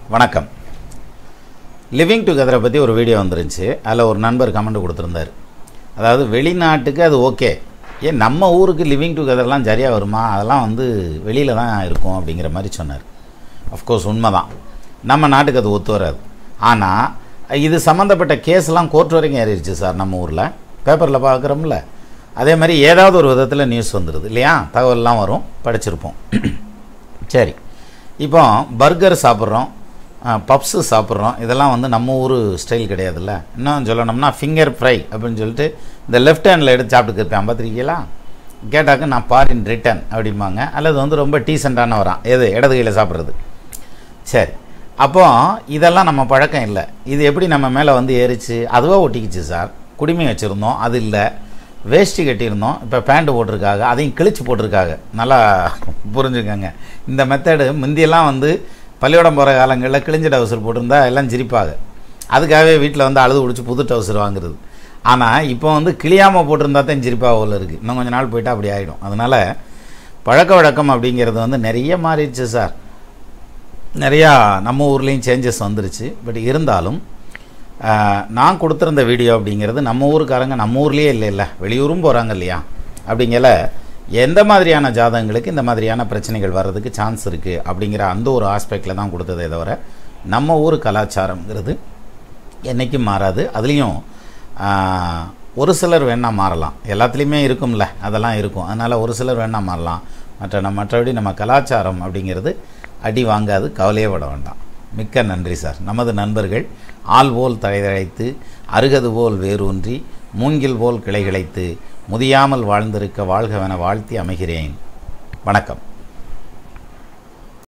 வணக்கம். லிவிங் டுகெதரை பற்றி ஒரு வீடியோ வந்துருந்துச்சு. அதில் ஒரு நண்பர் கமெண்ட் கொடுத்துருந்தார். அதாவது வெளிநாட்டுக்கு அது ஓகே, ஏன் நம்ம ஊருக்கு லிவிங் டுகெதர்லாம் சரியாக வருமா, அதெல்லாம் வெளியில் தான் இருக்கும் அப்படிங்கிற மாதிரி சொன்னார். அஃப்கோர்ஸ் உண்மை தான், நம்ம நாட்டுக்கு அது ஒத்து வராது. ஆனால் இது சம்மந்தப்பட்ட கேஸ்லாம் கோர்ட் வரைக்கும் ஏறிடுச்சு சார். நம்ம ஊரில் பேப்பரில் பார்க்குறோம்ல, அதே மாதிரி ஏதாவது ஒரு விதத்தில் நியூஸ் வந்துடுது இல்லையா, தகவல்லாம் வரும், படிச்சிருப்போம். சரி, இப்போ பர்கர் சாப்பிட்றோம், பப்ஸு சாப்பிட்றோம், இதெல்லாம் நம்ம ஊர் ஸ்டைல் கிடையாதுல்ல. இன்னும் சொல்லணும்னா ஃபிங்கர் ஃப்ரை அப்படின்னு சொல்லிட்டு இந்த லெஃப்ட் ஹேண்டில் எடுத்து சாப்பிட்டுக்கிருப்பேன், பார்த்துருக்கீங்களா? கேட்டாக்க நான் ஃபாரின் ரிட்டன் அப்படிம்பாங்க. அல்லது ரொம்ப டீசெண்டான வரான் எது இடது கையில் சாப்பிட்றது. சரி, அப்போ இதெல்லாம் நம்ம பழக்கம் இல்லை. இது எப்படி நம்ம மேலே ஏறிச்சு? அதுவாக ஒட்டிக்கிச்சு சார். குடிமை வச்சுருந்தோம், அது இல்லை. வேஷ்டி கட்டியிருந்தோம், இப்போ பேண்ட்டு போட்டிருக்காங்க, அதையும் கிழிச்சு போட்டிருக்காங்க. நல்லா புரிஞ்சுக்கங்க. இந்த மெத்தடு முந்தியெல்லாம் பள்ளியோடம் போகிற காலங்களில் கிழிஞ்ச டவுசர் போட்டிருந்தா எல்லாம் சிரிப்பாங்க. அதுக்காகவே வீட்டில் அழுது பிடிச்சி புது டவுசர் வாங்குறது. ஆனால் இப்போ கிளியாமல் போட்டிருந்தா தான் சிரிப்பாக உள்ள இருக்குது. இன்னும் கொஞ்சம் நாள் போயிட்டால் அப்படி ஆகிடும். அதனால் பழக்க வழக்கம் அப்படிங்கிறது நிறைய மாறிடுச்சு சார். நிறையா நம்ம ஊர்லேயும் சேஞ்சஸ் வந்துருச்சு. பட் இருந்தாலும் நான் கொடுத்துருந்த வீடியோ அப்படிங்கிறது நம்ம ஊருக்காரங்க நம்ம ஊர்லேயே இல்லை, வெளியூரும் போகிறாங்க இல்லையா, அப்படிங்கல எந்த மாதிரியான ஜாதகங்களுக்கு இந்த மாதிரியான பிரச்சனைகள் வர்றதுக்கு சான்ஸ் இருக்குது அப்படிங்கிற அந்த ஒரு ஆஸ்பெக்டில் தான் கொடுத்ததே தவிர நம்ம ஊர் கலாச்சாரங்கிறது என்றைக்கும் மாறாது. அதுலேயும் ஒரு சிலர் வேணால் மாறலாம், எல்லாத்துலேயுமே இருக்கும்ல, அதெல்லாம் இருக்கும். அதனால் ஒரு சிலர் வேணால் மாறலாம். மற்றபடி நம்ம கலாச்சாரம் அப்படிங்கிறது அடி வாங்காது, கவலையே பட வேண்டாம். மிக்க நன்றி சார். நமது நண்பர்கள் ஆள் போல் தழைதழைத்து அருகது போல் வேரூன்றி மூங்கில் போல் கிளைகிழைத்து முதியாமல் வாழ்ந்திருக்க வாழ்கவென வாழ்த்தி அமைகிறேன். வணக்கம்.